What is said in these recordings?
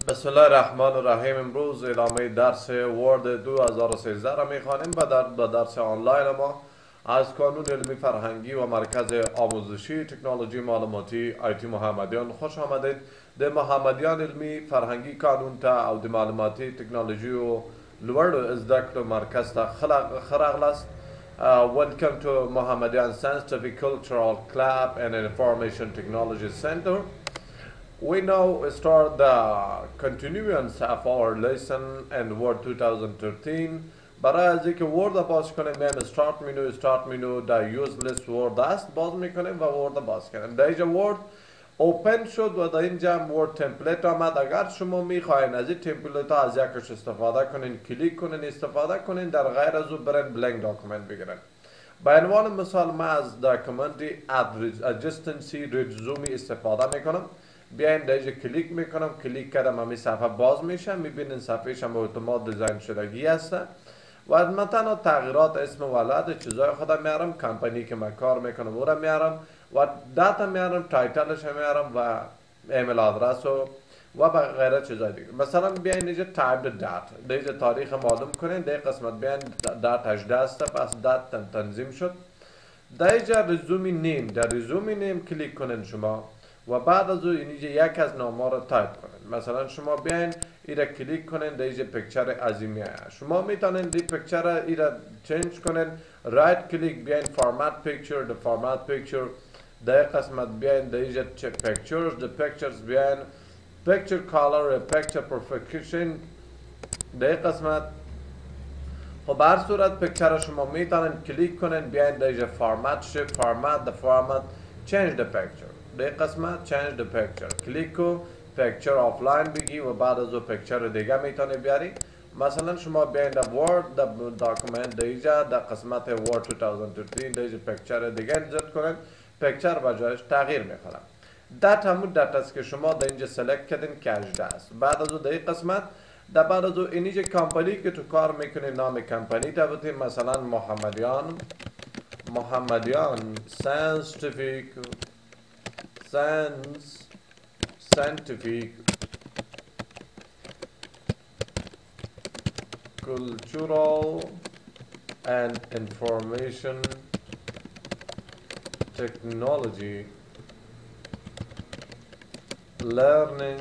بسم الله الرحمن الرحیم. امروز ادامه درس وورد 2013 را میخوانیم. به درس آنلاین ما از کانون علمی فرهنگی و مرکز آموزشی تکنولوژی معلوماتی آیتی محمدیان خوش آمدید. ده محمدیان علمی فرهنگی کانون تا او ده معلوماتی تکنولوژی و لوړ زده کړو مرکز ته خراغ است. Welcome to Mohammedan Scientific Cultural Club and Information Technology Center. We now start the continuance of our lesson in Word 2013. برای از اینکه ورد باز کنیم میایم start menu در useless word است باز میکنیم و ورد باز کنیم. در اینجا ورد اوپن شد و در اینجا ورد تمپلیت آمد. اگر شما میخواین از این تمپلیت ها از یکش استفاده کنین، کلیک کنین استفاده کنین، در غیر از او برین بلنک داکومنت بگیرن. به عنوان مثال من از داکومنت adjacency resume استفاده میکنم. بیاین در اینجا کلیک میکنم، کلیک کردم همین صفحه باز میشه. میبینین صفحهش هم اتومات دیزاین شدگی هسته و من تنها تغییرات اسم ولد چیزای خودم میارم، کمپانی که من کار میکنم او را میارم و داتا میارم، تایتلش میارم و ایمیل آدرس و غیره چیزای دیگه. مثلا بیاین اینجا تایپ دات، در اینجا تاریخ معلوم کنین. در قسمت بیاین دات 18 است، پس دات تنظیم شد. در اینجا رزومی نیم، در رزومی نیم کلیک کنین شما و بعد از اون اینجا یک از نام‌ها رو تایپ کنین. مثلا شما بیاین ایره کلیک کنین، در اینجا پیکچر عظیمی هست. شما میتونین دی پیکچر ایره چنج کنین، رایت کلیک بیاین فارمت پیکچر، د فارمت پیکچر. در قسمت بیاین در اینجا پیکچرز، د پیکچرز بیاین پیکچر کالر، پیکچر پرفکشن. در قسمت خب هر صورت پیکچر شما میتونین کلیک کنین، بیاین در اینجا فارمت شیفت فارمت، د فارمت چنج د پیکچر. در قسمت change the picture کلیک کو پیکچر آفلاین بگی و بعد از او پیکچر دیگه میتونی بیاری. مثلا شما بیاین در ورد در داکومنت در اینجا در قسمت ورد 2013 در اینجا پیکچر دیگه انزرت کنین، پیکچر با جایش تغییر میکنم. دات همون دات است که شما در اینجا سلکت کردین که 18 است. بعد از او در این قسمت در بعد از او اینجا کمپانی که تو کار میکنین نام کمپانی تا بتین، مثلا محمدیان scientific cultural and information technology learning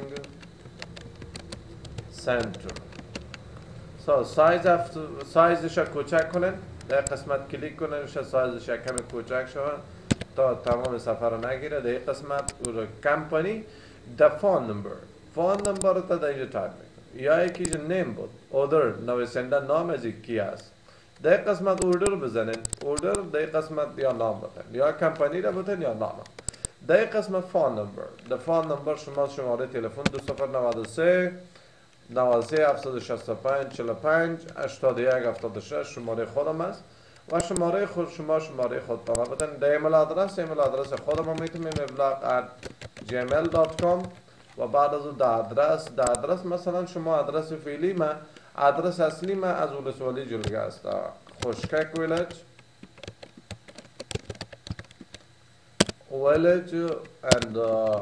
center. So سایزش کوچک کنن، در قسمت کلیک کنن سایزش کمی کوچک شود تا تمام صفحه رو نگیره. در این قسمت کمپانی د فون نمبر رو تا در اینجا تایپ میکنه یا یکیش نیم بود اوردر نویسنده نام از کی است. در این قسمت اوردر بزنین، اوردر در این قسمت یا نام بتن یا کمپانی رو بتن یا نام. در این قسمت فون نمبر، در فون نمبر شما شماره تلفن 2093 93 765 45 81 76 شماره خودم است و شماره خود شما شماره خود تا بدن. در ایمیل آدرس خودم میتونیم gmail.com و بعد از اون در آدرس مثلا شما آدرس فعلی ما، آدرس اصلی ما از ولسوالی جلگه است، خوشکک ویلج and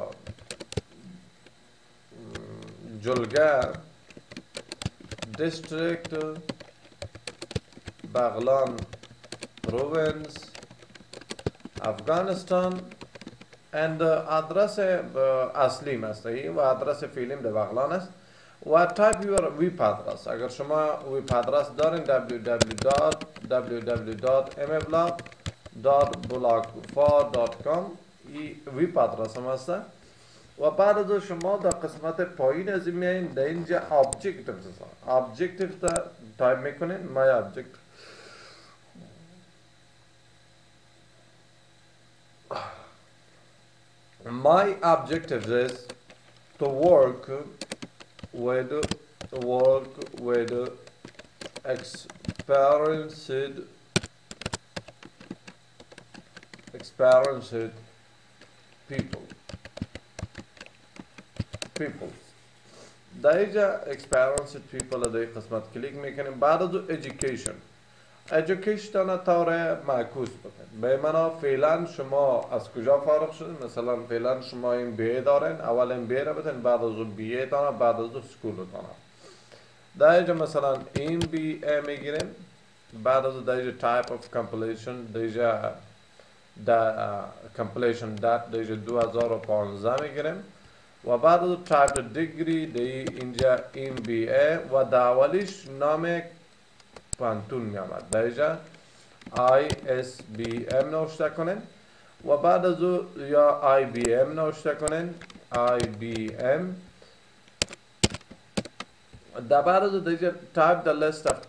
جلگه district بغلان province افغانستان and آدرس اصلی است و آدرس فعلیم در بغلان است و تایپ یور ویب آدرس. اگر شما ویب آدرس دارین www.mblog.blogfa.com این ویب آدرس هم است. و بعد از شما در قسمت پایین از این میایین، در اینجا objective تایپ میکنین. my objective My objective is to work with experienced people. در اینجا experienced people در این قسمت کلیک میکنیم. بعد از education education طور معکوس بکن. به معنی فعلا شما از کجا فارغ شدین؟ مثلا فعلا شما این بی دارین، اول این بی را بتین، بعد از اون بی تانا، بعد از اون سکول تانا. در اینجا مثلا این بی میگیریم، بعد از در اینجا type of completion، در اینجا completion date در اینجا 2015 میگیریم و بعد از type degree در اینجا این بی و در اولیش نام پانتون می آمد. در اینجا ISBM نوشته کنین و بعد از او یا IBM نوشته کنین، IBM. در بعد از او در اینجا type the list of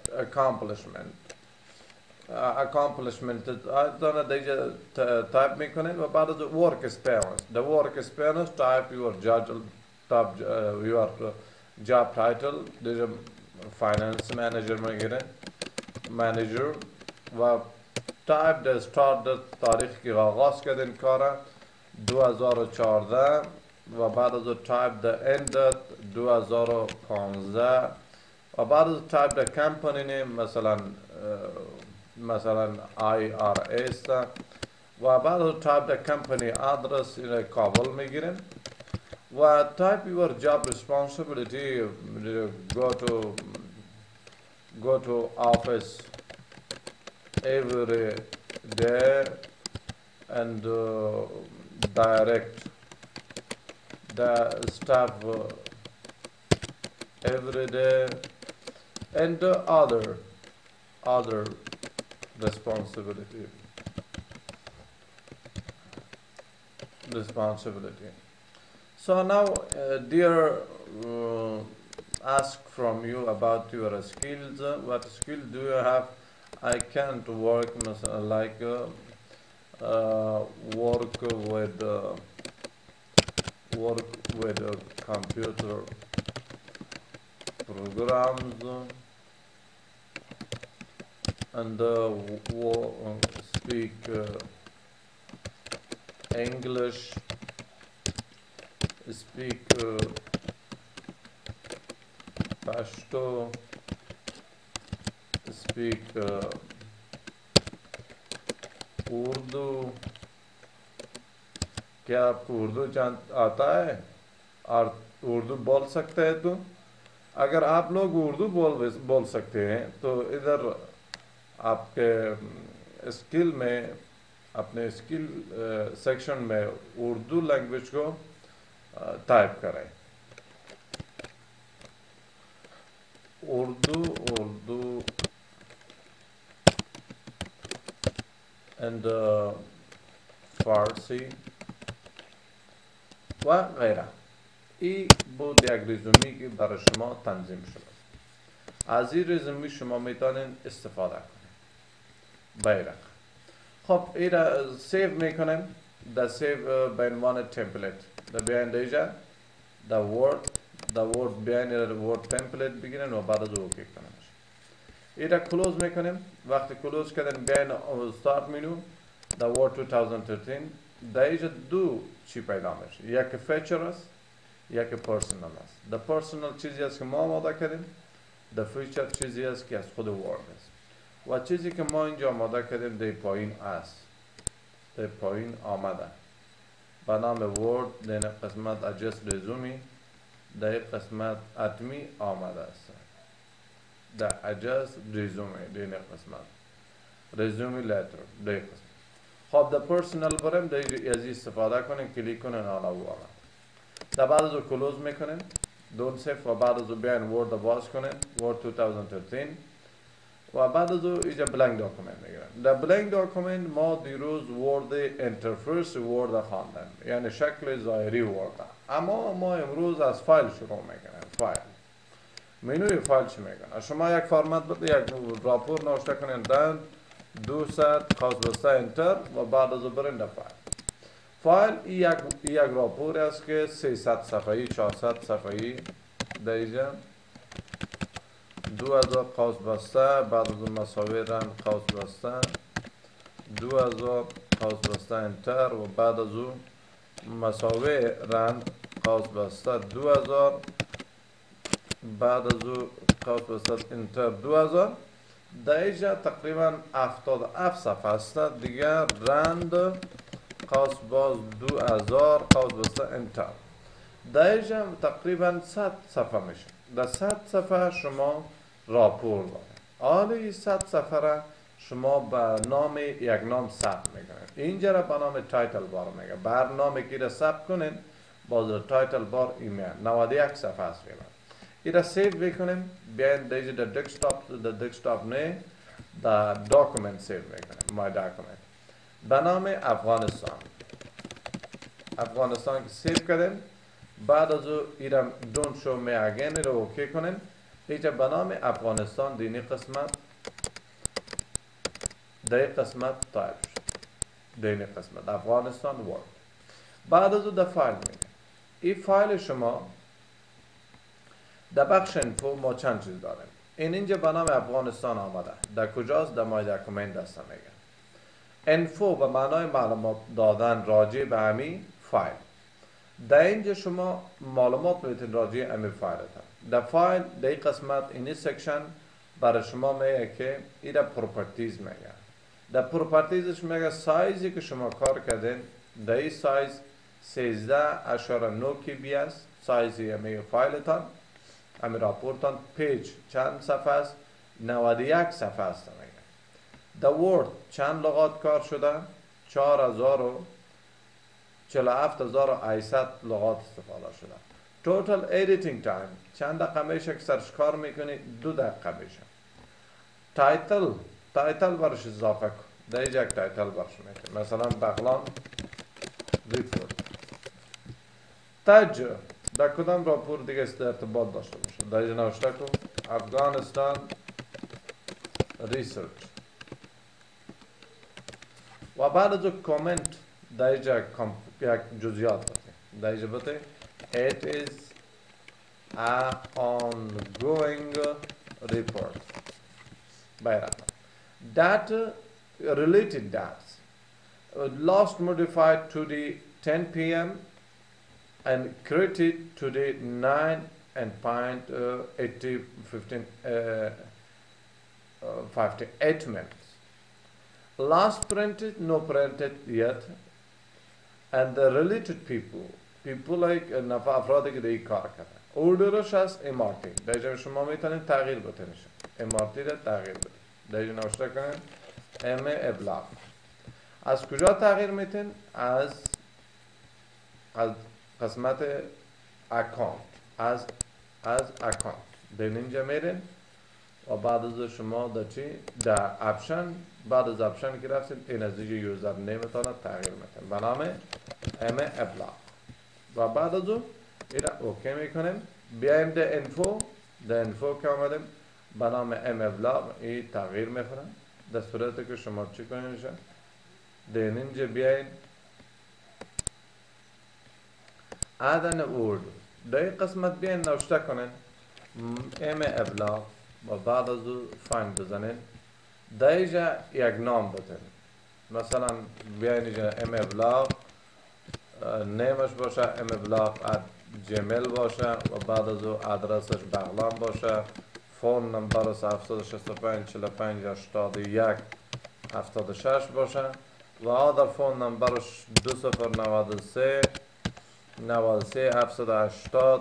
accomplishment در اینجا تایپ میکنین و بعد از او work experience. the work experience type your job title. در اینجا finance manager میگیرین، manager و تایپ در start تاریخ که آغاز کردین کار 2014 و بعد از تایپ در end 2015 و بعد از تایپ در کمپانی نیم مثلا IRS و بعد از تایپ در کمپانی آدرس کابل میگیریم و تایپ your job responsibility go to office every day and direct the staff every day and other responsibility. So now dear ask from you about your skills. What skill do you have? I can't work like work with computer programs and speak English, speak Pashto, speak Urdu. क्या आपको उर्दू आता है और उर्दू बोल सकते हैं? तो अगर आप लोग उर्दू बोल सकते हैं तो इधर आपके स्किल में, अपने स्किल सेक्शन में उर्दू लैंग्वेज को टाइप करें. उर्दू and فارسی و غیره. این بود یک رزومی که برای شما تنظیم شده. از این رزومی شما میتونین استفاده کنید. بیرق. خب این را سیو میکنیم. در سیو به عنوان تمپلیت. در بیاین دیجا در ورد بیاین ورد تمپلیت بگیرین و بعد از او اوکی کنیم. این را کلوز میکنیم. وقتی کلوز کردن بیاین استارت منو در ورد 2013 در اینجا دو چی پیدا میشه. یک فیچر است، یک پرسونال است. در پرسونال چیزی است که ما آماده کردیم، در فیچر چیزی است که از خود ورد است. و چیزی که ما اینجا آماده کردیم در پایین است، در پایین آمده به نام ورد. در قسمت adjust resume در قسمت اتمی آمده است. در adjust resume در قسمت resume letter در قسمت. خب در پرسونال بریم در از استفاده کنیم، کلیک کنیم حالا او آمد. در بعد از او کلوز میکنیم دون سیف و بعد از او بیاین ورد باز کنیم ورد 2013 و بعد از او اینجا بلنک داکومنت میگیریم. در بلنک داکومنت ما دیروز ورد انترفیس ورد خواندیم، یعنی شکل ظاهری ورد. اما ما امروز از فایل شروع میکنیم. فایل منوی فایل چی میکنه؟ شما یک فرمت بده، یک راپور نوشته کنین دن 200 خاص بسته انتر و بعد از او برین در فایل. یک راپور است که 300 صفحه‌ای 400 صفحه‌ای در اینجا 2000 قوس بسته، بعد از اون مساوی رنگ قوس بسته 2000 قوس بسته انتر و بعد از اون مساوی رنگ قوس بسته 2000 بعد از اون قوس بسته انتر 2000. در اینجا تقریبا 77 صفحه است دیگر. رند قوس باز 2000 قوس بسته انتر. در اینجا تقریبا 100 صفحه میشه. در 100 صفحه شما راپور دارید. حالا 100 صفحه را شما به نام یک نام ثبت میکنید. اینجا را به نام تایتل بار میگه. برنامه که را ثبت کنید باز تایتل بار ایمیل 91 صفحه است فعلا. این را سیو بکنیم. بیاین در دسکتاپ نه در داکومنت سیو میکنیم. مای داکومنت به نام افغانستان که سیو کردیم. بعد از او ایرم دون شو می اگین رو اوکی کنیم. اینجا به نام افغانستان دینی قسمت در قسمت تایپ شد. دینی قسمت افغانستان ورد. بعد از او در فایل میگه. این فایل شما در بخش انفو ما چند چیز داریم. اینجا به نام افغانستان آمده. در کجاست؟ در مای داکومنت دسته میگه. انفو به معنای معلومات دادن راجع به همی فایل. در اینجا شما معلومات میتونید راجع به همی فایل در فایل در این قسمت این سکشن برای شما میگه که ایره پروپرتیز میگه. در پروپرتیزش میگه سایزی که شما کار کردین در این سایز 13.9 KB است. سایزی همی فایلتان همی راپورتان. پیج چند صفحه است؟ 91 صفحه است میگه. در ورد چند لغات کار شده؟ 47,800 لغات استفاده شده. توتال ایدیتینگ تایم چند دقیقه میشه که سرش کار میکنی؟ 2 دقیقه میشه. تایتل برش اضافه کن. در اینجا یک تایتل برش میکنی. مثلا بغلان ریپورت. تاج در کدام راپور دیگه است ارتباط داشته باشه. در اینجا نوشته کن افغانستان ریسرچ. و بعد از کامنت در اینجا یک جزئیات بده. در اینجا بده it is a ongoing report. Bayraqam. Data related data last modified to the 10 p.m. and created to the 9 and 58 minutes. Last printed, no printed yet. And the related people like افرادی که دیگه کار کردن. اوردرش از MRT. در اینجا شما میتونید تغییر بتونید. MRT را تغییر بدید. در اینجا نوشته کنید ام ابلاغ. از کجا تغییر میتین؟ از قسمت اکانت. از اکانت. در اینجا میرین و بعد از شما در چی؟ در اپشن. بعد از اپشن که رفتید این از دیگه یوزر نیمتان تغییر میتین به نام ام ابلاغ. و بعد از او این اوکی میکنیم. بیایم در انفو که آمدیم به نام ام ابلاغ این تغییر میکنم. در صورتی که شما چی کنید در اینجا بیاین ادن ورد در این قسمت بیاین نوشته کنین ام ابلاغ و بعد از او فایند بزنین. در اینجا یک نام بتین. مثلا بیاین اینجا ام ابلاغ نیمش باشه ام ابلاغ جیمیل باشه و بعد از او ادرسش بغلان باشه. فون نمبرش 765 45 81 76 باشه و آدر فون نمبرش 2093 93 780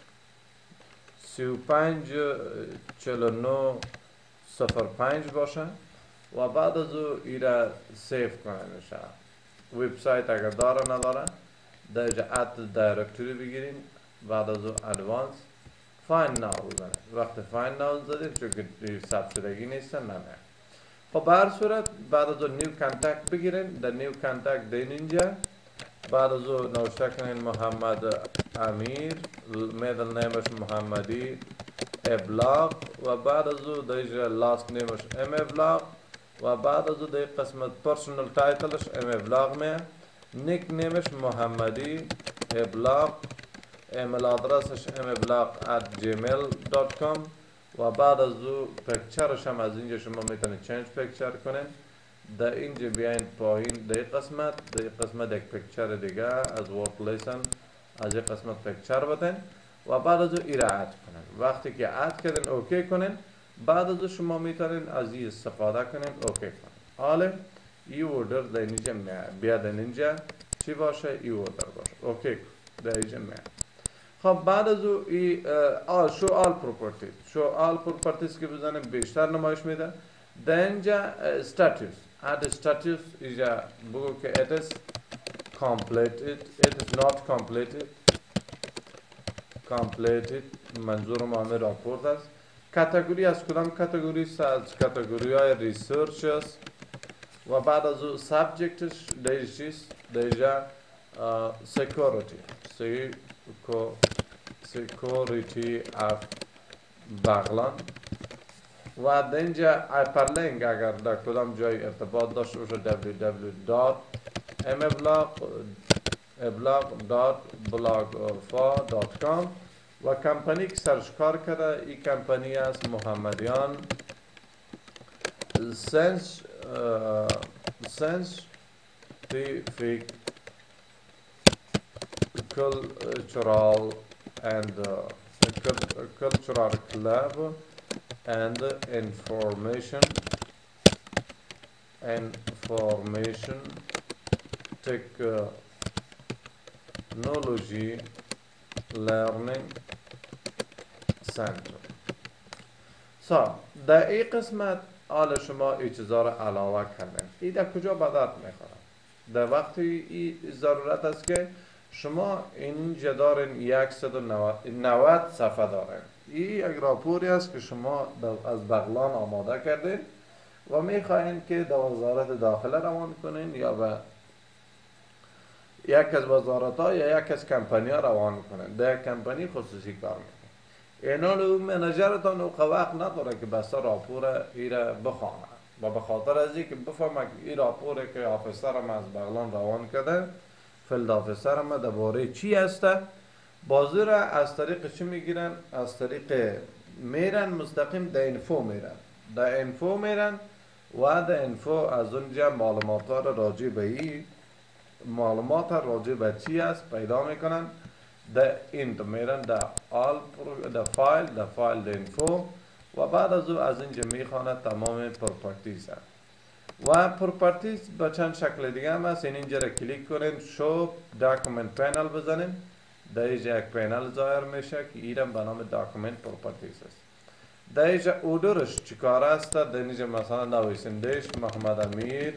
35 49 05 باشه و بعد از او ایره سیف کنه میشه. ویبسایت اگر داره نداره در اینجا اد دایرکتوری بگیرین. بعد از او ادوانس فایند ناو بزنید. وقتی فایند ناو زدید چون که ثبت شدگی نیستن نمیه. خب به هر صورت بعد از او نیو کانتکت بگیرین. در نیو کانتکت دین اینجا بعد از او نوشته کنین محمد امیر میدل نیمش محمدی ابلاغ و بعد از او در اینجا لاست نیمش ام ابلاغ و بعد از او در قسمت پرسونل تایتلش ام ابلاغ میه. نیک نیمش محمدی ابلاغ. ایمیل آدرسش mablock@gmail.com و بعد از او پکچرش هم از اینجا شما میتونید چنج پکچر کنین. در اینجا بیاین پایین در قسمت یک پکچر دیگه از ورک لیسن از این قسمت پکچر بدین و بعد از او ایره اد کنین. وقتی که اد کردین اوکی کنین بعد از شما میتونین از این استفاده کنین. اوکی کنین. حالا ای اوردر در اینجا میاد، بیاد اینجا چی باشه؟ ای اوردر باشه. اوکی در اینجا میاد. خب بعد از او ای شو آل پروپرتیز، شو آل پروپرتیز که بزنیم بیشتر نمایش میده. در اینجا status، add status اینجا بگو که it is completed، it is not completed منظورم همه راپورت است. کاتگوری از کدام کاتگوری است؟ از کاتگوری های ریسرچ است. و بعد از او سابجکتش دیگه چیست؟ دیگه سکیوریتی، سکیوریتی اف بغلان. و اینجا هایپرلینک اگر در کدام جای ارتباط داشته باشه www.mblog.blogfa.com. و کمپانی که سرچ کار کرده این کمپانی است محمدیان scientific cultural and cultural club and information technology learning center. در این قسمت حال شما این چیزا رو علاوه کردیم. این در کجا به درد میخوره؟ در وقتی این ضرورت است که شما اینجا دارین 190 صفحه دارین. این یک راپوری است که شما از بغلان آماده کردین و میخواین که در وزارت داخله روان کنین یا به یک از وزارت ها یا یک از کمپانی ها روان کنین. در کمپانی خصوصی کار میکنین. اینال منیجرتان او وقت نداره که بس راپور ایره بخوانه و به خاطر از اینکه بفهمه که این راپوره که آفیسرم از بغلان روان کرده، فیلد آفیسرم درباره چی هسته، بازی را از طریق چی میگیرن؟ از طریق میرن مستقیم در اینفو میرن، در اینفو میرن و در اینفو از اونجا معلومات را راجع به این معلومات راجع به چی است پیدا میکنن. در این میرن در فایل در اینفو و بعد از او از اینجا میخوانه تمام پروپرتیز هست. و پروپرتیز به چند شکل دیگه هم هست. اینجا را کلیک کنین، شو داکومنت پینل بزنین، در اینجا یک پینل ظاهر میشه که ایرم به نام داکومنت پروپرتیز است. در اینجا اودرش چیکار است؟ در اینجا مثلا نویسندهش محمد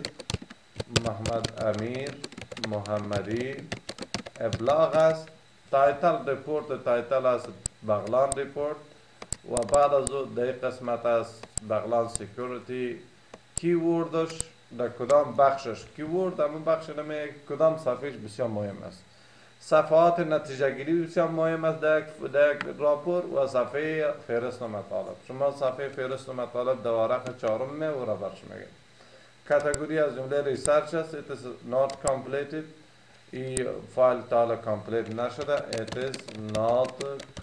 امیر محمدی ابلاغ است. تایتل ریپورت، تایتل است بغلان ریپورت. و بعد از او در قسمت است بغلان سکیوریتی. کیوردش در کدام بخشش، کیورد همون بخش نمیه کدام صفحهش بسیار مهم است. صفحات نتیجه گیری بسیار مهم است در یک راپور و صفحه فهرست مطالب. شما صفحه فهرست مطالب در ورق چهارم او را برش میگه. کاتگوری از جمله ریسرچ است. it is not completed. این فایل تا کامپلیت نشده. it is not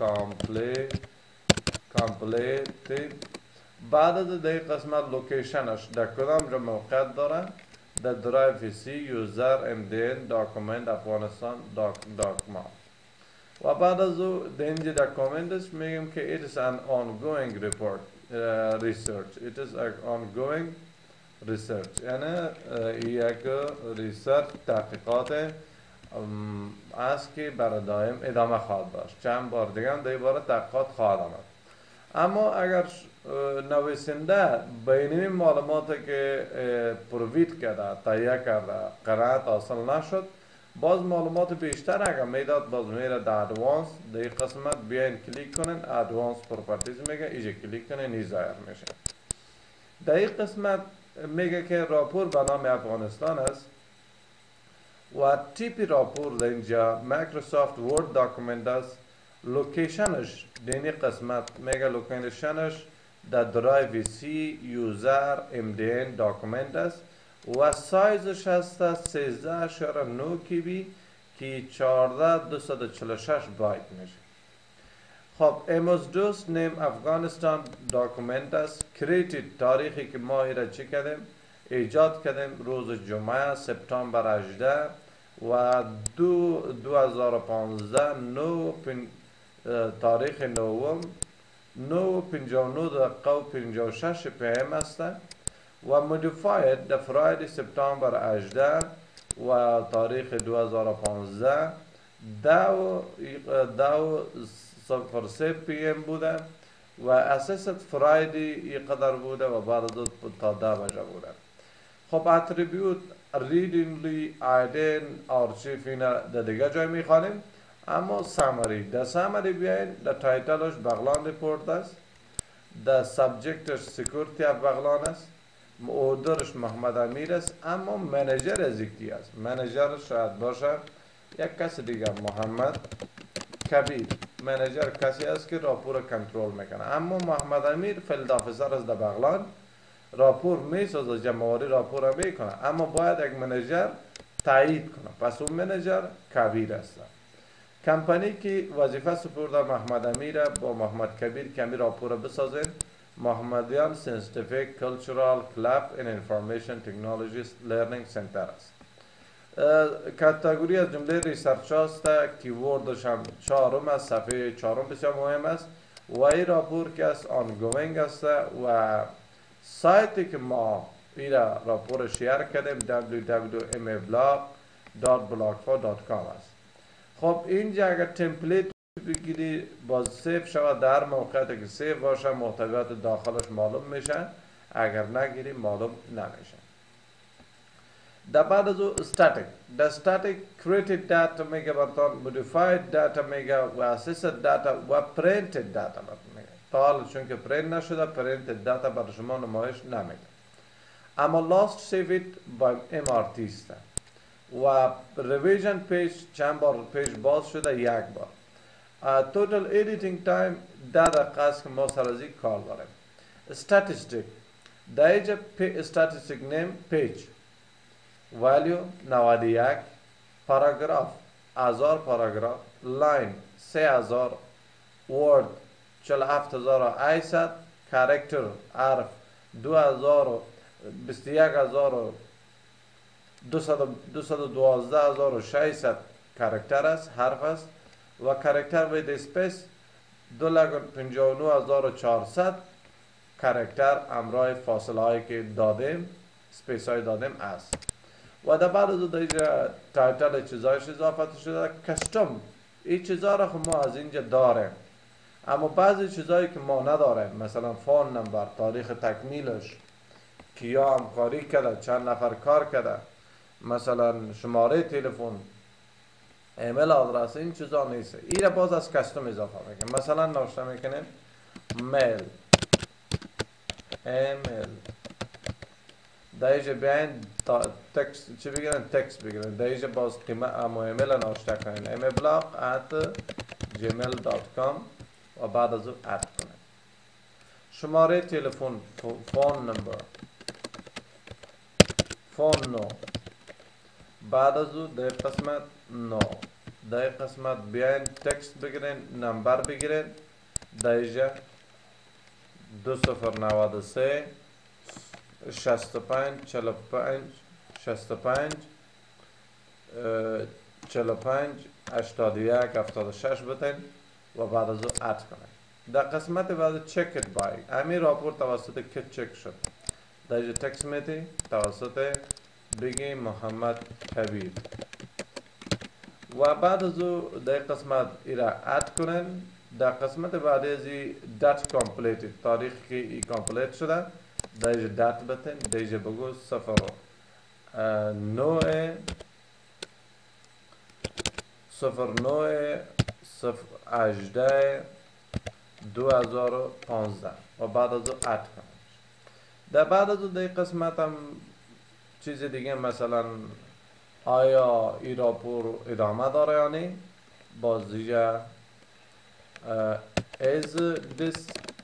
completed. بعد از در قسمت لوکیشنش در کدام جا موقعیت داره؟ در درایو سی یوزر MDN داکومنت افغانستان داکمات. و بعد از او در اینجا داکومنتش میگیم که it is an ongoing research. it is an ongoing research یعنی یک ریسرچ تحقیقات است که برای دائم ادامه خواهد داشت. چند بار دیگه هم در این باره تحقیقات خواهد آمد. اما اگر نویسنده بینی معلوماتی که پرووید کرده، تهیه کرده، قناعت حاصل نشد، باز معلومات بیشتر اگر میداد باز میره در ادوانس. در این قسمت بیاین کلیک کنین، ادوانس پروپرتیز میگه، اینجا کلیک کنین این ظاهر میشه. در این قسمت میگه که راپور به نام افغانستان است و تیپی راپور در اینجا مایکروسافت ورد داکومنت است. لوکیشنش در این قسمت میگه لوکیشنش در درایو سی یوزر MDN داکومنت است و سایزش هست 13.9 KB که 14246 بایت میشه. خب MS-DOS نیم افغانستان داکومنت است. کریتید تاریخی که ما ایره چی کردیم؟ ایجاد کردیم روز جمعه سپتامبر 18 و 2015 تاریخ نوم 9:59 و 56 PM است و مودیفاید در فرایده سپتامبر 18 و تاریخ 2015 دو 03 PM بوده و اساس فرایدی قدر بوده و بعد از تا 10 بجه بوده. خب اتریبیوت ریدینگلی آیدن آرشیف اینا در دیگه جای میخوانیم، اما سامری در سامری بیاین در تایتلش بغلان ریپورت است، در سابجکتش سکورتی اف بغلان است، مؤدرش محمد امیر است، اما منیجر از یکی است. منیجر شاید باشه یک کس دیگه، محمد کبیر. منیجر کسی است که راپور کنترل میکنه، اما محمد امیر فیلد آفیسر است در بغلان، راپور میسازه، جمعواری راپور میکنه، اما باید یک منیجر تایید کنه، پس اون منیجر کبیر است. کمپانی که وظیفه سپرده محمد امیر با محمد کبیر کمی راپور بسازین. محمدیان سینستیفیک کلچرال کلاب این انفارمیشن تکنولوژی لرنینگ سنتر است. کاتگوری از جمله ریسرچ است، کیوردش هم 4 است، صفحه 4 بسیار مهم است و این راپور که است آنگوینگ است و سایتی که ما این راپور شیر کردیم www.mablog.blogspot.com است. خب اینجا اگر تمپلیت بگیری باز سیف شود، در موقعیتی که سیف باشه محتویات داخلش معلوم میشه، اگر نگیری معلوم نمیشه. در بعد از او استاتیک، در استاتیک کریتد داتا میگه براتون، مودیفاید داتا میگه و اسیسد داتا و پرینتد داتا میگه. تا حالا چون که پرینت نشده پرینتد داتا برای شما نمایش نمیده. اما لاست سیویت با MRT است و ریویژن پیج چند بار پیج باز شده، یک بار. توتال ایدیتینگ تایم 10 دقیقه است که ما سر از این کار داریم. استاتیستیک در اینجا استاتیستیک نیم پیج ولیو 91 پاراگراف 1000 پاراگراف لاین 3000 ورد 47800 کاراکتر حرف 212,600 کاراکتر است، حرف است و کاراکتر وید اسپیس 2,59,400 کاراکتر امرای فاصله هایی که دادیم، سپیس های دادیم است. و در بعد از اینجا تایتل چیزایش اضافه شده. کستم این چیزها را خب ما از اینجا داریم، اما بعضی چیزهایی که ما نداریم، مثلا فون نمبر، تاریخ تکمیلش، کیا همکاری کرده، چند نفر کار کرده، مثلا شماره تلفن، ایمیل آدرس، این چیزا نیست. این را باز از کستم اضافه میکنیم. مثلا نوشته میکنیم میل، ایمیل، در اینجا بیاین تکست چی بگیرن، تکست بگیرن، در اینجا باز قیمت اما ایمیل نوشته کنین emailblog@gmail.com و بعد از اون اد کنین. شماره تلفن، فون نمبر، فون نو، بعد از اون در قسمت نو، در قسمت بیاین تکست بگیرین، نمبر بگیرین، در اینجا 2093 65 45 65 45 81 76 بتین و بعد از اون اد کنین. در قسمت بعد چکت بای همین راپور توسط که چک شد، در اینجا تکست میتی توسط بگی محمد کبیر و بعد از اون در قسمت ایرا اد کنین. در قسمت بعد از این دات کامپلیت، تاریخ که ای کامپلیت شده، در اینجا دات بتین، در اینجا بگو 09/18/2015 و بعد از اون اد کنین. در بعد از اون در قسمت هم چیز دیگه، مثلا آیا ای راپور ادامه داره یا نه، باز دیگه is this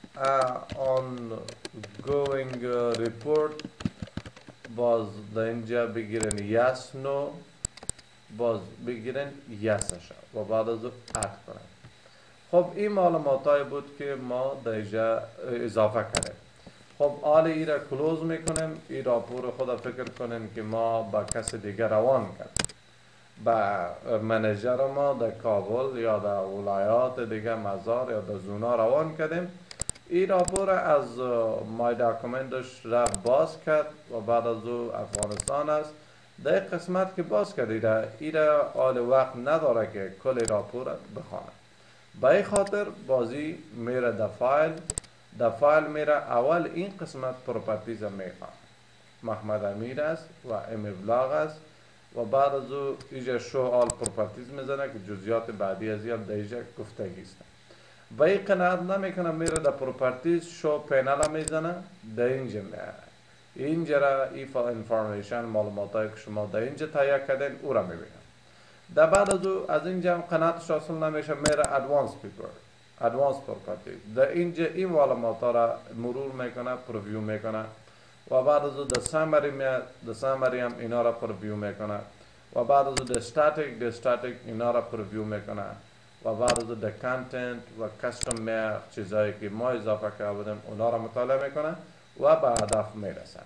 ongoing report، باز در اینجا بگیرن yes no، باز بگیرن yes و بعد از اون اد کنن. خب این معلومات های بود که ما در اینجا اضافه کردیم. خب حال ای را کلوز میکنیم. این راپور خدا فکر کنین که ما با کس دیگر روان کردیم، با منیجر ما در کابل یا در ولایات دیگه مزار یا در زونا روان کردیم این راپور از مای داکومنتش رفت باز کرد و بعد از او افغانستان است. در قسمت که باز کرد ایره آل وقت نداره که کل راپور بخوانه. به این خاطر بازی میره در فایل میره اول این قسمت پروپرتیز میخواد. محمد امیر است و ام ابلاغ است و بعد از او اینجا شو آل پروپرتیز میزنه که جزئیات بعدی از این در اینجا گفتگی است. و این قناعت نمیکنه میره در پروپرتیز شو پینل میزنه در اینجا میاره. اینجا را انفارمیشن معلومات که شما در اینجا تهیه کردین او را میبینه. در بعد از او از اینجا هم قناعتش حاصل نمیشه میره ادوانس پروپرتیز در اینجا این معلومات را مرور میکنه پرویو میکنه و بعد از او در سامری هم اینا را پرویو میکنه و بعد از او در استاتیک اینا را پرویو میکنه و بعد از او در کانتنت و کستم چیزایی که ما اضافه کرده بودیم اونا را مطالعه میکنه و به هدف میرسه.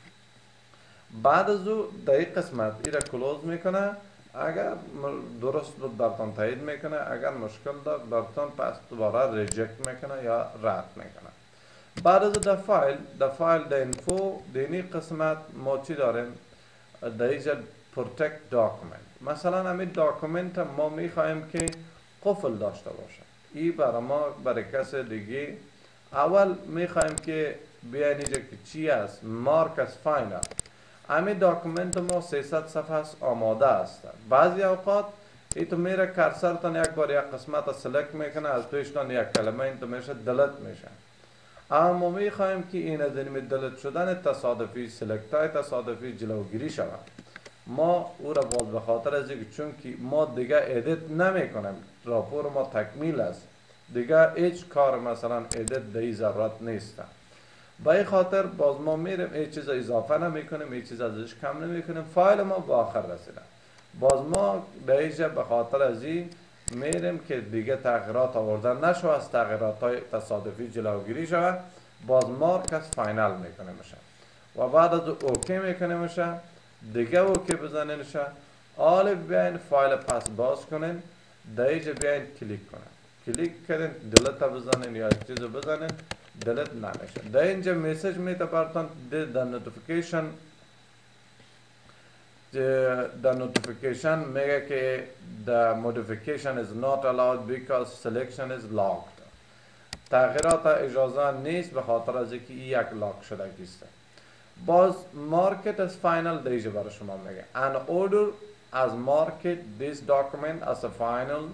بعد از او در این قسمت ایره کلوز میکنه. اگر درست بود براتون تایید میکنه، اگر مشکل داد براتون پس دوباره ریجکت میکنه یا رد میکنه. بعد از در فایل در اینفو در این قسمت ما چی داریم؟ در اینجا پروتکت داکومنت. مثلا همین داکومنت ما میخوایم که قفل داشته باشه. این برای ما برای کس دیگه اول میخوایم که بیاین اینجا که چی است؟ مارک از فاینل. همین داکومنت ما 300 صفحه است، آماده است. بعضی اوقات ای تو میره کرسرتان یک بار یک قسمت سلکت میکنه از تویشتان یک کلمه این تو میشه دلت میشه. اما ما میخوایم که این از این دلت شدن تصادفی سلکت های تصادفی جلوگیری شود. ما او را باز به خاطر از اینکه چون که ما دیگه ادیت نمی کنیم، راپور ما تکمیل است، دیگه هیچ کار مثلا ادیت در این ضرورت نیست. به این خاطر باز ما میریم هیچ چیز اضافه نمی کنیم، هیچ چیز ازش کم نمی کنیم. فایل ما به آخر رسیده. باز ما در اینجا به خاطر از این میریم که دیگه تغییرات آوردن نشو، از تغییرات های تصادفی جلوگیری شود. باز مارک از فاینال میکنیم و بعد از اوکی میکنیم دیگه اوکی بزنین حالا بیاین فایل پس باز کنین، در اینجا بیاین کلیک کنین، کلیک کردین دلت بزنین یا چیز بزنین دلت نمیشه. در اینجا میسیج میده براتون در نوتیفیکیشن میگه که the modification is not allowed because selection is locked. تغییرات اجازه نیست به خاطر از اینکه یک لاک شده است. باز مارکت از فاینال دیجه برای شما میگه an order as market this document as a final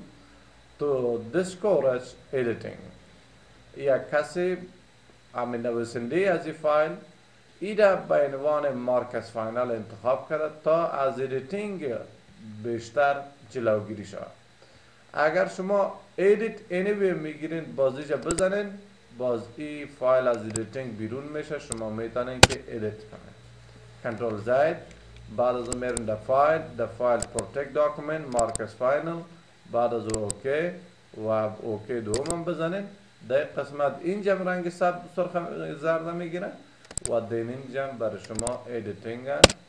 to discourage editing. یا کسی همین نویسنده از این فایل ایده به عنوان مارک از فاینال انتخاب کرده تا از ادیتینگ بیشتر جلوگیری شود. اگر شما edit anyway میگیرین باز اینجا بزنین، باز این فایل از ادیتینگ بیرون میشه، شما میتونین که ادیت کنین. کنترل زید، بعد از میرین در فایل پروتکت داکومنت مارک از فاینال، بعد از اوکی و اوکی دوم بزنین. در قسمت اینجا رنگ سرخ زرد میگیره و در اینجا برای شما ادیتینگ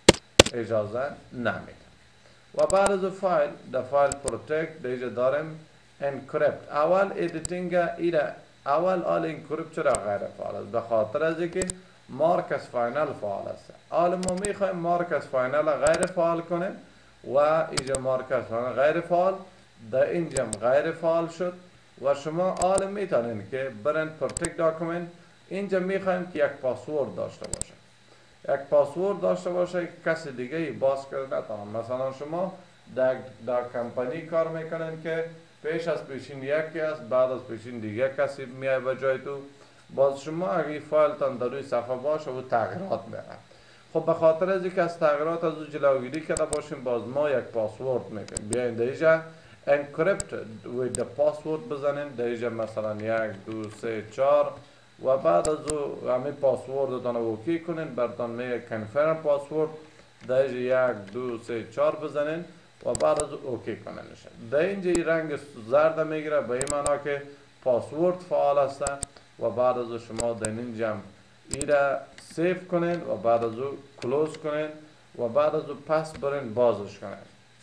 اجازه نمیده. و بعد از فایل پروتکت دیگه داریم انکریپت. اول ادیتینگ ایره اول انکریپت چرا غیر فعال است؟ به خاطر از اینکه مارک از فاینال فعال است. حالا ما میخوایم مارک از فاینال غیر فعال کنیم و اینجا مارک از فاینال غیر فعال، در اینجا غیر فعال شد و شما حالا میتونین که برین پروتکت داکومنت اینجا میخوایم که یک پاسورد داشته باشه. یک پاسورد داشته باشه که کسی دیگه باز کرده نتونه. مثلا شما در کمپانی کار میکنین که پیش از پیشین یکی است، بعد از پیشین دیگه کسی میای به جای تو، باز شما اگه فایل تان در روی صفحه باشه و تغییرات میره. خب به خاطر از اینکه از تغییرات از جلوگیری کرده باشیم باز ما یک پاسورد میکنیم. بیاین دیجا encrypted with the password بزنین دیجا مثلا 1 2 3 4 و بعد از او همین پاسورد دانه اوکی کنین، براتون میگه کنفرم پاسورد دیجا 1 2 3 4 بزنین و بعد از اوکی کنین. در اینجا این رنگ زرد میگیره به این معنا که پاسورد فعال است و بعد از او شما در اینجا ایره سیف کنین و بعد از او کلوز کنین و بعد از او پس برین بازش کنین.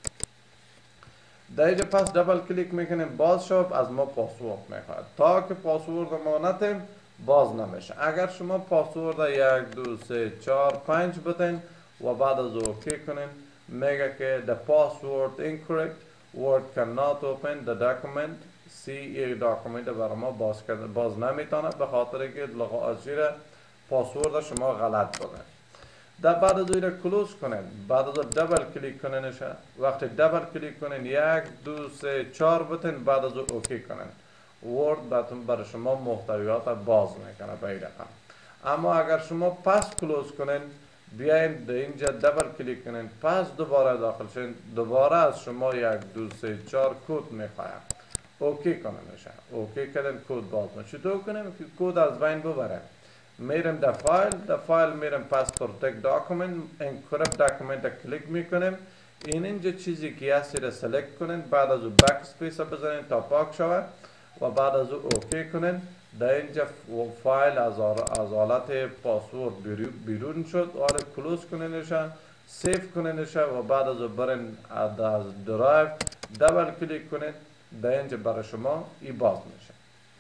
در اینجا پس دبل کلیک میکنیم باز شد، از ما پاسورد میخواد. تا که پاسورد ما نتیم باز نمیشه. اگر شما پاسورد 1 2 3 4 5 بتین و بعد از اوکی کنین میگه که the password incorrect word cannot open the document. یک داکومنت برای ما باز نمیتونه به خاطر که زیر پاسورد شما غلط بوده. در بعد از این کلوز کنین، بعد از دبل کلیک کنینش. وقتی دبل کلیک کنین 1 2 3 4 بتین بعد از اوکی کنین ورد برای شما محتویات باز میکنه به این رقم. اما اگر شما پس کلوز کنین بیاین در اینجا دبل کلیک کنین پس دوباره داخل شین دوباره از شما 1 2 3 4 کد میخوایم اوکی کنینش. اوکی کردن کد باز میشه. چطور کنیم که کد از بین ببره؟ میرم در فایل میرم پس پروتکت داکومنت انکریپت داکومنت کلیک میکنیم. اینجا چیزی که هستی را سلکت کنین بعد از او بک اسپیس بزنین تا پاک شود و بعد از او اوکی کنین. در اینجا فایل از حالت پاسورد بیرون شد. آره کلوز کنینش سیف کنینش و بعد از او برین از درایو دبل کلیک کنین. در اینجا برای شما ای باز میشه.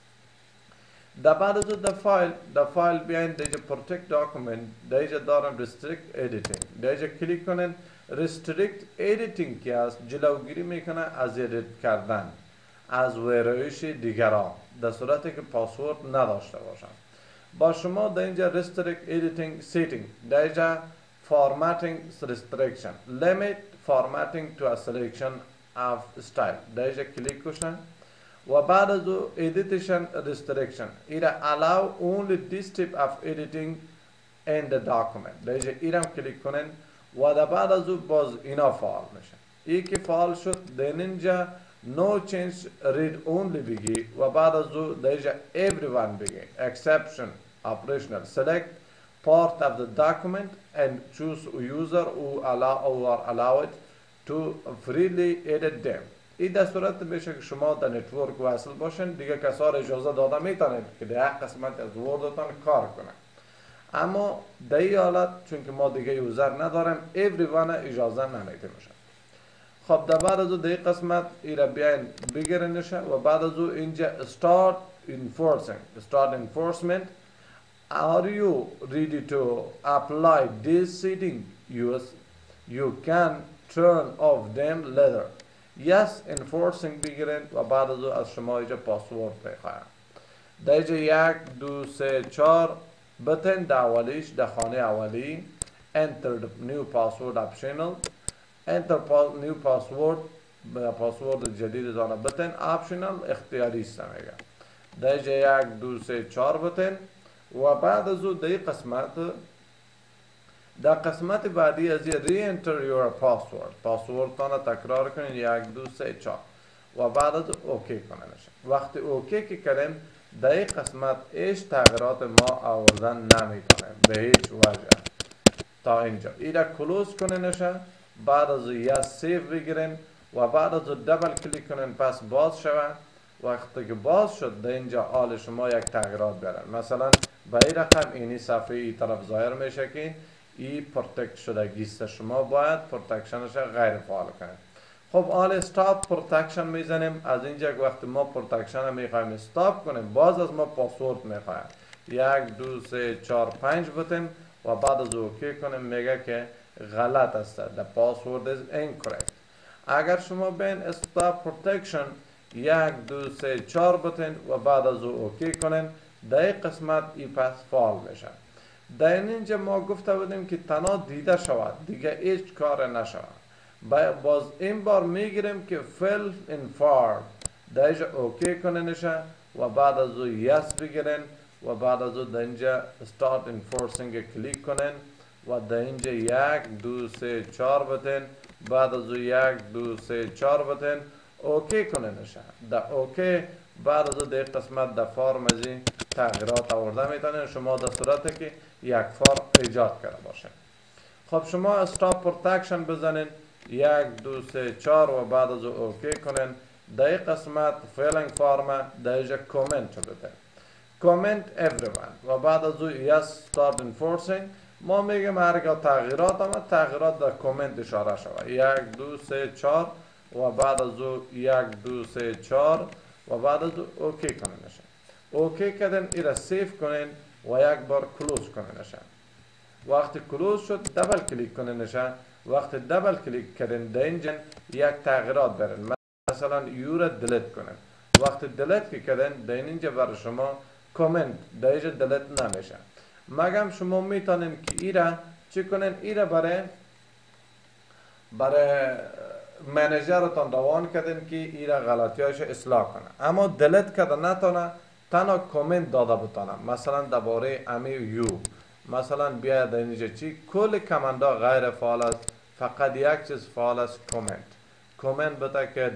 در بعد از در فایل بیاین در اینجا پروتکت داکومنت در اینجا دارم restrict editing. در اینجا کلیک کنین. restrict editing که است جلوگیری میکنه از ادیت کردن از ویرایش دیگران در صورتی که پاسورد نداشته باشن. با شما در اینجا restrict editing setting در اینجا formatting restriction limit formatting to a selection of style در اینجا کلیک کنین و بعد از او edition restriction ایرا allow only this type of editing in the document در اینجا ایرم کلیک کنین و در بعد از او باز اینا فعال میشه. ای که فعال شد در اینجا no change read only بگی و بعد از او در اینجا everyone بگی exception operational select part of the document and choose user who are allowed to freely edit them. این در صورت میشه که شما در نتورک وصل باشین دیگه کسا را اجازه داده میتونید که در قسمت از وردتان کار کنه. اما در این حالت چون که ما دیگه یوزر نداریم everyone اجازه نمیده میشه. خب در بعد از او در این قسمت ایره بیاین بگیرنش و بعد از او اینجا start enforcement are you ready to apply this setting you can turn off them later. yes enforcing بگیرین و بعد از او از شما اینجا پاسورد بخواهیم. در اینجا 1 2 3 4 بتن در اولیش در خانه اولی enter the new password optional enter new password پاسورد جدید دانه بتن optional اختیاری است میگه. در اینجا 1 2 3 4 بتن و بعد از او در قسمت در قسمت بعدی از re-enter your password پاسورد تانه تکرار کنین 1 2 3 4 و بعد از اوکی کننش. وقتی اوکی که کردیم در این قسمت ایش تغییرات ما آوردن نمیتونیم به هیچ وجه تا اینجا. ایره کلوز کنینش بعد از یا سیف بگیرین و بعد از دبل کلیک کنین پس باز شود. وقتی که باز شد در اینجا حال شما یک تغییرات بیارن مثلا به این رقم اینی صفحه ای طرف ظاهر میشه که ای پروتکت شده گیست شما باید پروتکشنش غیر فعال کنید. خب حال استاپ پروتکشن میزنیم. از اینجا وقتی ما پروتکشن میخوایم استاپ کنیم باز از ما پاسورد میخوایم 1 2 3 4 5 بتیم و بعد از اوکی کنیم میگه که غلط است the password is incorrect. اگر شما بین استاپ پروتکشن 1 2 3 4 بتین و بعد از اوکی کنین در این قسمت ای پس فعال میشه. در اینجا ما گفته بودیم که تنها دیده شود دیگه هیچ کار نشود. باز این بار میگیریم که fill in form در اینجا اوکی کنینشه و بعد از او yes بگیرین و بعد از او در اینجا start enforcing کلیک کنین و در اینجا 1 2 3 4 بتین بعد از او 1 2 3 4 بتین اوکی کنینشه. در اوکی بعد از او در قسمت در فرم از این تغییرات آورده میتونین شما در صورتی که یک فرم ایجاد کرده باشه. خب شما استاپ پروتکشن بزنین 1 2 3 4 و بعد از اوکی کنین. در این قسمت فیلینگ فرم در اینجا کامنت بده کامنت everyone و بعد از او yes start enforcing ما میگیم هرگاه تغییرات آمد تغییرات در کامنت اشاره شود 1 2 3 4 و بعد از او 1 2 3 4 و بعد از او اوکی کنین. اوکی کردن ایره سیف کنین و یک بار کلوز کنینشن. وقتی کلوز شد دبل کلیک کنینشن. وقتی دبل کلیک کردن در اینجا یک تغییرات برن، مثلا یو را دلیت کنن. وقتی دلیت کردن در اینجا برای شما کامنت در اینجا دلیت نمیشه، مگم شما میتونین که ایره چی کنین، ایره برای منیجرتان روان کردین که ایره غلطیاش اصلاح کنه، اما دلیت کرده نتونه، تنها کامنت داده بتونه. مثلا درباره امی یو مثلا بیاید اینجا چی کل کامندا غیر فعال است، فقط یک چیز فعال است، کامنت بده که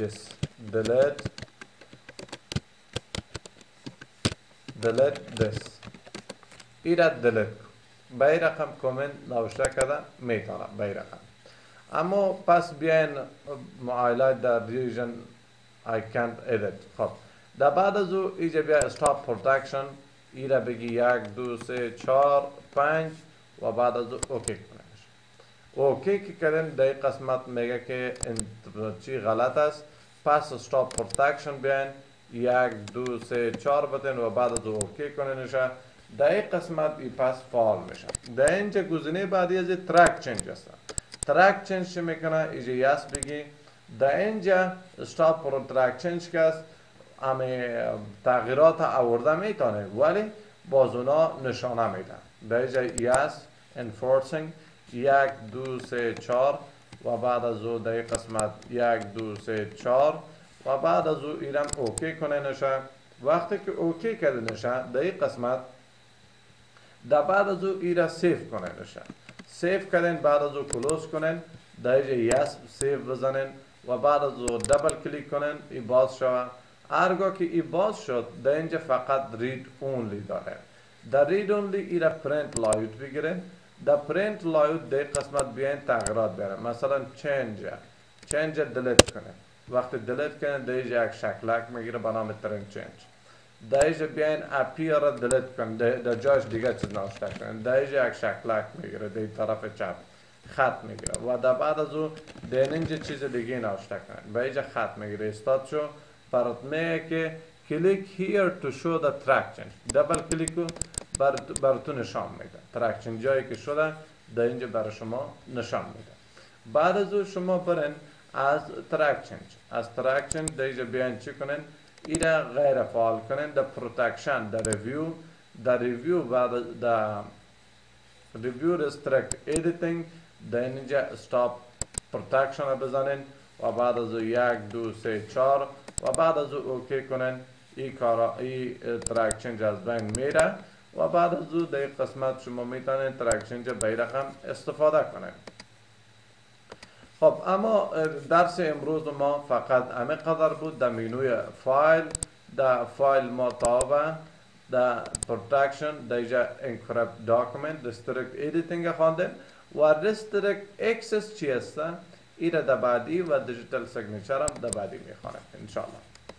delete this ایره دلیت به این رقم کامنت نوشته کرده میتونه به این رقم. اما پس بیاین معایله در ریژن I can't edit. خب در بعد از او اینجا بیا stop protection ایره بگی 1 2 3 4 5 و بعد از او اوکی کنیش. اوکی که کردن در این قسمت میگه که چی غلط است، پس stop protection بیاین 1 2 3 4 بتین و بعد از او اوکی کنینش. در این قسمت ای پس فعال میشه. در اینجا گزینه بعدی از ترک چنج است. ترک چنج چی میکنه؟ اینجا یس بگی. در اینجا استاپ پرو ترک چنج که است، امی تغییرات آورده میتونه ولی باز اونا نشانه میده. در اینجا یس enforcing 1 2 3 4 و بعد از او در این قسمت 1 2 3 4 و بعد از او ایرم اوکی کنه نشه. وقتی که اوکی کرده نشه در این قسمت در بعد از او ایره سیف کنه نشه. سیف کردن بعد از او کلوز کنن، در اینجا یس سیف بزنن و بعد از او دبل کلیک کنن ای باز شود. هرگاه که ای باز شد در اینجا فقط رید اونلی داره. در رید اونلی ایره پرینت لایوت بگیرن. در پرینت لایوت در قسمت بیاین تغییرات بیارن، مثلا چنج دلیت کنن. وقتی دلیت کنن در اینجا یک شکلک میگیره به نام ترین چنج. در اینجا بیاین اپیر را دلیت کنن، در جایش دیگه چیز نوشته کنن. در اینجا یک شکلک میگیره در طرف چپ خط میگیره و در بعد از او در اینجا چیز دیگه نوشته کنن، به اینجا خط میگیره استاد شو برات میگه که کلیک here to show the track change. دبل کلیکو براتون نشان میده ترک چنج جایی که شده در اینجا برای شما نشان میده. بعد از او شما برین از ترک چنج در اینجا بیاین چی کنن، ایره غیر فعال کنن. در پروتکشن در ریویو بعد در ریویو رسترکت ایدیتینگ در اینجا استاپ پروتکشن را بزنن و بعد از او 1 2 3 4 و بعد از او اوکی کنن. ای ترک چنج از بین میره و بعد از او در قسمت شما میتونین ترک چنج به رقم استفاده کنن. خب اما درس امروز ما فقط همه قدر بود. در مینوی فایل، در فایل ما تابه در پروتکشن در اینجا انکریپت داکومنت رستریکت ایدیتینگ خواندیم و رستریکت اکسس چی است ایره در بعدی و دیجیتال سیگنیچر هم در بعدی میخوانم انشاءالله.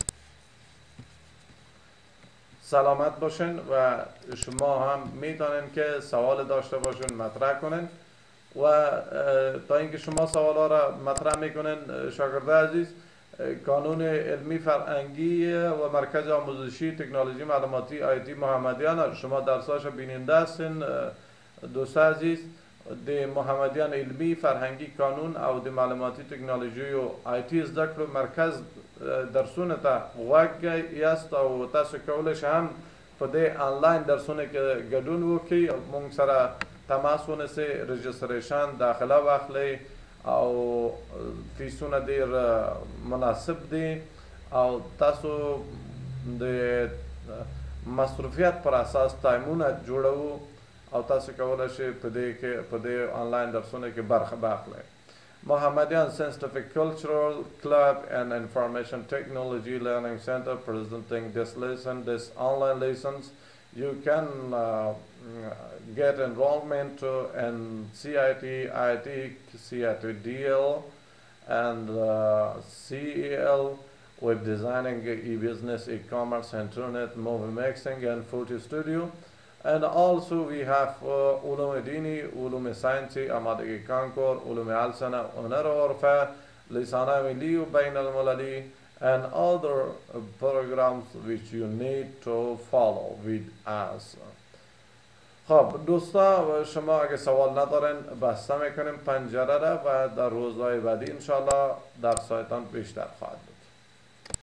سلامت باشین و شما هم میتونین که سوال داشته باشین مطرح کنین و تا اینکه شما سوال ها را مطرح میکنین شاگرده عزیز، کانون علمی فرهنگی و مرکز آموزشی تکنولوژی معلوماتی آیتی محمدیان شما درساش بیننده هستین. دوست عزیز د محمدیان علمی فرهنگی کانون او د معلوماتی تکنولوژی و آیتی زده کړو مرکز درسونه ته غوږ یاست او تاسو کولی شئ هم په دې آنلاین درسونه کې ګډون وکړئ، موږ سره تماس ونیسئ، رجسټریشن داخله واخلئ او فیسونه ډیر مناسب دي او تاسو د مصروفیت پر اساس ټایمونه جوړو او تاسو کولی شئ په دې آنلاین درسونه کې برخه واخلئ. Mohammedan Scientific Cultural Club and Information Technology Learning Center presenting this online lessons. You can get enrollment in CIT, IIT, CIT DL and CEL with designing e-business, e-commerce, internet, movie mixing and photo studio. And also we have علوم دینی، علوم ساینسی، آمادگی کنکور، علوم السنه، هنر و عرفه، لسانه ملی و بین المللی and other programs which you need to follow with us. خب دوستا شما اگه سوال ندارین بسته میکنیم پنجره را و در روزهای بعدی انشالله در سایتان بیشتر خواهد